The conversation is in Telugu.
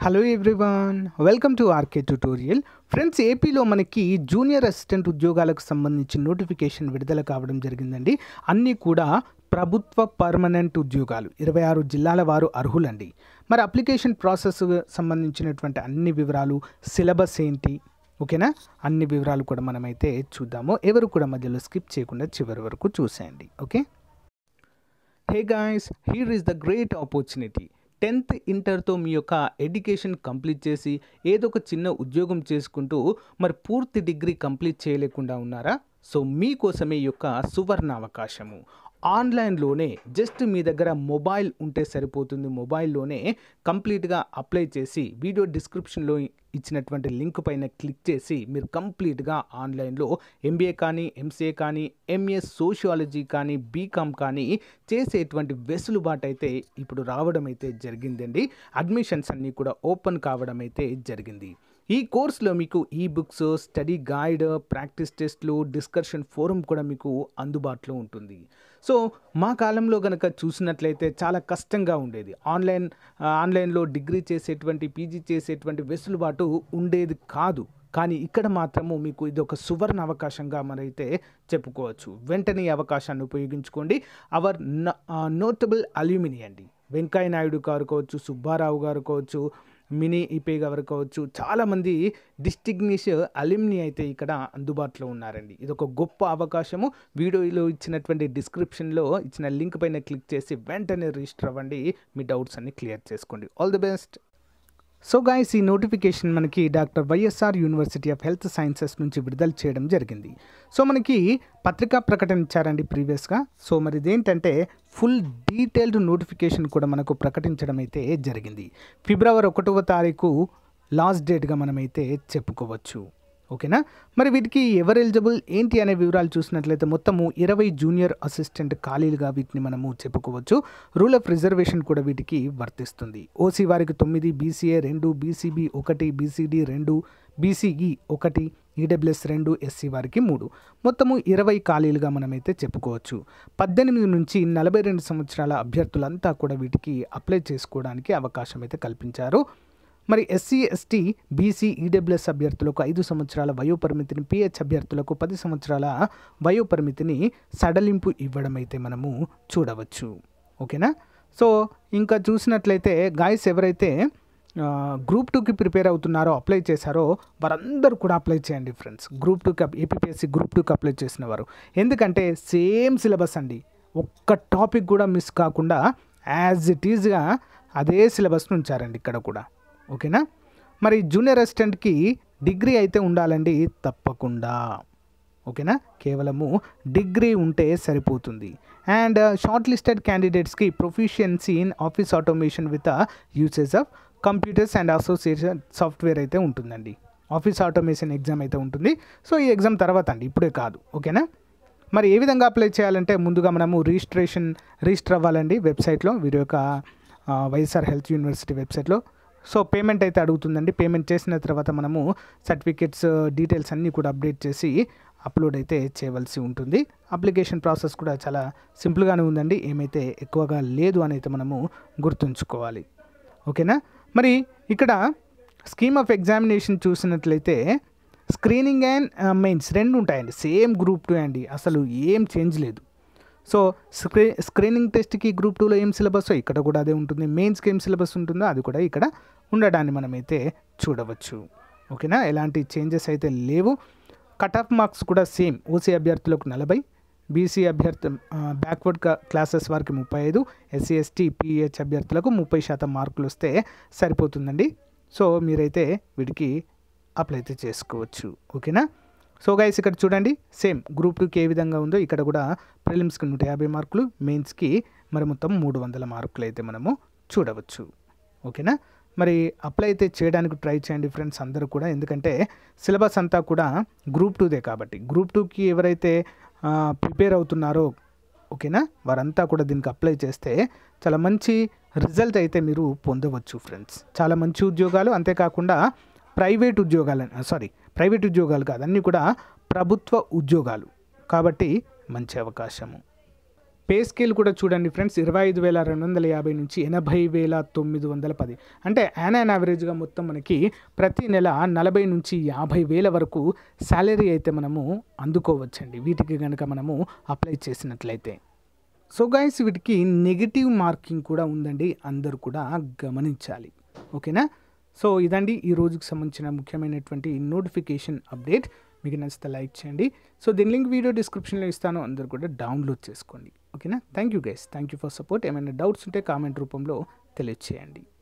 Hello everyone, welcome to RK tutorial. Friends, ఏపీలో మనకి జూనియర్ అసిస్టెంట్ ఉద్యోగాలకు సంబంధించి నోటిఫికేషన్ విడుదల కావడం జరిగిందండి. అన్నీ కూడా ప్రభుత్వ పర్మనెంట్ ఉద్యోగాలు. 26 జిల్లాల వారు అర్హులండి. మరి అప్లికేషన్ ప్రాసెస్ సంబంధించినటువంటి అన్ని వివరాలు, సిలబస్ ఏంటి, ఓకేనా, అన్ని వివరాలు కూడా మనమైతే చూద్దాము. ఎవరు కూడా మధ్యలో స్కిప్ చేయకుండా చివరి వరకు చూసేయండి. Okay. Hey guys, here is the great opportunity. 10th ఇంటర్తో మీ యొక్క ఎడ్యుకేషన్ కంప్లీట్ చేసి ఏదో ఒక చిన్న ఉద్యోగం చేసుకుంటూ మరి పూర్తి డిగ్రీ కంప్లీట్ చేయలేకుండా ఉన్నారా? సో మీకోసమే ఈ యొక్క సువర్ణ అవకాశము. ఆన్లైన్లోనే జస్ట్ మీ దగ్గర మొబైల్ ఉంటే సరిపోతుంది. మొబైల్లోనే కంప్లీట్గా అప్లై చేసి వీడియో డిస్క్రిప్షన్లో ఇచ్చినటువంటి లింక్ పైన క్లిక్ చేసి మీరు కంప్లీట్గా ఆన్లైన్లో ఎంబీఏ కానీ, ఎంసీఏ కానీ, ఎంఏ సోషియాలజీ కానీ, బీకామ్ కానీ చేసేటువంటి వెసులుబాటు అయితే ఇప్పుడు రావడం అయితే జరిగిందండి. అడ్మిషన్స్ అన్నీ కూడా ఓపెన్ కావడం అయితే జరిగింది. ఈ కోర్సులో మీకు ఈ బుక్స్, స్టడీ గైడ్, ప్రాక్టీస్ టెస్ట్లు, డిస్కషన్ ఫోరం కూడా మీకు అందుబాటులో ఉంటుంది. సో మా కాలంలో కనుక చూసినట్లయితే చాలా కష్టంగా ఉండేది. ఆన్లైన్లో డిగ్రీ చేసేటువంటి, పీజీ చేసేటువంటి వెసులుబాటు ఉండేది కాదు. కానీ ఇక్కడ మాత్రము మీకు ఇది ఒక సువర్ణ అవకాశంగా మనైతే చెప్పుకోవచ్చు. వెంటనే ఈ అవకాశాన్ని ఉపయోగించుకోండి. అవర్ నోటబుల్ అల్యూమిని అండి, వెంకయ్య నాయుడు గారు కావచ్చు, సుబ్బారావు గారు కావచ్చు, మినీ ఈపే గారు కావచ్చు, చాలామంది డిస్టిగ్నిష్ అల్యూమిని అయితే ఇక్కడ అందుబాటులో ఉన్నారండి. ఇది ఒక గొప్ప అవకాశము. వీడియోలో ఇచ్చినటువంటి డిస్క్రిప్షన్లో ఇచ్చిన లింక్ పైన క్లిక్ చేసి వెంటనే రిజిస్టర్ అవ్వండి. మీ డౌట్స్ అన్ని క్లియర్ చేసుకోండి. All the best. So guys, ఈ నోటిఫికేషన్ మనకి doctor YSR university of health sciences నుంచి విడుదల చేయడం జరిగింది. సో మనకి పత్రికా ప్రకటన ఇచ్చారండి ప్రీవియస్గా. సో మరి ఇదేంటంటే ఫుల్ డీటెయిల్డ్ నోటిఫికేషన్ కూడా మనకు ప్రకటించడం అయితే జరిగింది. ఫిబ్రవరి 1వ తారీఖు లాస్ట్ డేట్గా మనమైతే చెప్పుకోవచ్చు. ఓకేనా. మరి వీటికి ఎవరు ఎలిజిబుల్ ఏంటి అనే వివరాలు చూసినట్లయితే మొత్తము 20 జూనియర్ అసిస్టెంట్ ఖాళీలుగా వీటిని మనము చెప్పుకోవచ్చు. రూల్ ఆఫ్ రిజర్వేషన్ కూడా వీటికి వర్తిస్తుంది. ఓసీ వారికి 9, BCA 2, BCB 1, BCD 2, BCE 1, EWS 2, SC వారికి 3, మొత్తము 20 ఖాళీలుగా మనమైతే చెప్పుకోవచ్చు. 18 నుంచి 42 సంవత్సరాల అభ్యర్థులంతా కూడా వీటికి అప్లై చేసుకోవడానికి అవకాశం అయితే కల్పించారు. మరి ఎస్సీ, ఎస్టీ, బీసీ, ఈడబ్ల్యూఎస్ అభ్యర్థులకు 5 సంవత్సరాల వయోపరిమితిని, పిహెచ్ అభ్యర్థులకు 10 సంవత్సరాల వయోపరిమితిని సడలింపు ఇవ్వడం అయితే మనము చూడవచ్చు. ఓకేనా. సో ఇంకా చూసినట్లయితే గాయస్, ఎవరైతే గ్రూప్ 2కి ప్రిపేర్ అవుతున్నారో, అప్లై చేశారో వారందరూ కూడా అప్లై చేయండి ఫ్రెండ్స్. గ్రూప్ 2కి, ఏపీపీఎస్సీ గ్రూప్ 2కి అప్లై చేసిన వారు. ఎందుకంటే సేమ్ సిలబస్ అండి, ఒక్క టాపిక్ కూడా మిస్ కాకుండా యాజ్ ఇట్ ఈజ్గా అదే సిలబస్ను ఉంచారండి ఇక్కడ కూడా. ఓకేనా. మరి జూనియర్ అసిస్టెంట్కి డిగ్రీ అయితే ఉండాలండి తప్పకుండా. ఓకేనా, కేవలము డిగ్రీ ఉంటే సరిపోతుంది. అండ్ షార్ట్ లిస్టెడ్ క్యాండిడేట్స్కి proficiency in office automation with usage of computers and association software అయితే ఉంటుందండి. ఆఫీస్ ఆటోమేషన్ ఎగ్జామ్ అయితే ఉంటుంది. సో ఈ ఎగ్జామ్ తర్వాత అండి, ఇప్పుడే కాదు. ఓకేనా. మరి ఏ విధంగా అప్లై చేయాలంటే ముందుగా మనము రిజిస్టర్ అవ్వాలండి వెబ్సైట్లో, వీరి యొక్క వైఎస్ఆర్ హెల్త్ యూనివర్సిటీ వెబ్సైట్లో. సో పేమెంట్ అయితే అడుగుతుందండి. పేమెంట్ చేసిన తర్వాత మనము సర్టిఫికేట్స్ డీటెయిల్స్ అన్నీ కూడా అప్డేట్ చేసి అప్లోడ్ అయితే చేయవలసి ఉంటుంది. అప్లికేషన్ ప్రాసెస్ కూడా చాలా సింపుల్గానే ఉందండి, ఏమైతే ఎక్కువగా లేదు అని అయితే మనము గుర్తుంచుకోవాలి. ఓకేనా. మరి ఇక్కడ స్కీమ్ ఆఫ్ ఎగ్జామినేషన్ చూసినట్లయితే స్క్రీనింగ్ అండ్ మెయిన్స్ 2 ఉంటాయండి. సేమ్ గ్రూప్ 2 అండి, అసలు ఏం చేంజ్ లేదు. సో స్క్రీనింగ్ టెస్ట్కి గ్రూప్ 2లో ఏం సిలబస్ ఇక్కడ కూడా అదే ఉంటుంది. మెయిన్స్కి ఏం సిలబస్ ఉంటుందో అది కూడా ఇక్కడ ఉండడాన్ని మనమైతే చూడవచ్చు. ఓకేనా, ఎలాంటి చేంజెస్ అయితే లేవు. కట్ ఆఫ్ మార్క్స్ కూడా సేమ్. ఓసీ అభ్యర్థులకు 40, బీసీ బ్యాక్వర్డ్ క్లాసెస్ వారికి 35, ఎస్సీ, ఎస్టీ, పిహెచ్ అభ్యర్థులకు 30% మార్కులు వస్తే సరిపోతుందండి. సో మీరైతే వీటికి అప్లై అయితే చేసుకోవచ్చు. ఓకేనా. సో గైస్, ఇక్కడ చూడండి, సేమ్ గ్రూప్ 2కి ఏ విధంగా ఉందో ఇక్కడ కూడా ప్రిలిమ్స్కి 150 మార్కులు, మెయిన్స్కి మరి మొత్తం 300 మార్కులు అయితే మనము చూడవచ్చు. ఓకేనా. మరి అప్లై అయితే చేయడానికి ట్రై చేయండి ఫ్రెండ్స్ అందరూ కూడా. ఎందుకంటే సిలబస్ అంతా కూడా గ్రూప్ 2దే కాబట్టి, గ్రూప్ 2కి ఎవరైతే ప్రిపేర్ అవుతున్నారో, ఓకేనా, వారంతా కూడా దీనికి అప్లై చేస్తే చాలా మంచి రిజల్ట్ అయితే మీరు పొందవచ్చు ఫ్రెండ్స్. చాలా మంచి ఉద్యోగాలు, అంతేకాకుండా ప్రైవేట్ ఉద్యోగాలు కాదు, అన్నీ కూడా ప్రభుత్వ ఉద్యోగాలు కాబట్టి మంచి అవకాశము. పే స్కేల్ కూడా చూడండి ఫ్రెండ్స్, 25,250 నుంచి 80,910. అంటే యాన్ యావరేజ్గా మొత్తం మనకి ప్రతి నెల 40 నుంచి 50,000 వరకు శాలరీ అయితే మనము అందుకోవచ్చండి, వీటికి కనుక మనము అప్లై చేసినట్లయితే. సో గైస్, వీటికి నెగిటివ్ మార్కింగ్ కూడా ఉందండి, అందరూ కూడా గమనించాలి. ఓకేనా? సో ఇదండి ఈ రోజుకి సంబంధించిన ముఖ్యమైనటువంటి నోటిఫికేషన్ అప్డేట్. మీకు నచ్చితే లైక్ చేయండి. సో దీని లింక్ వీడియో డిస్క్రిప్షన్లో ఇస్తాను, అందరూ కూడా డౌన్లోడ్ చేసుకోండి. ఓకేనా? Thank you guys, thank you for support. ఏమైనా డౌట్స్ ఉంటే కామెంట్ రూపంలో తెలియజేయండి.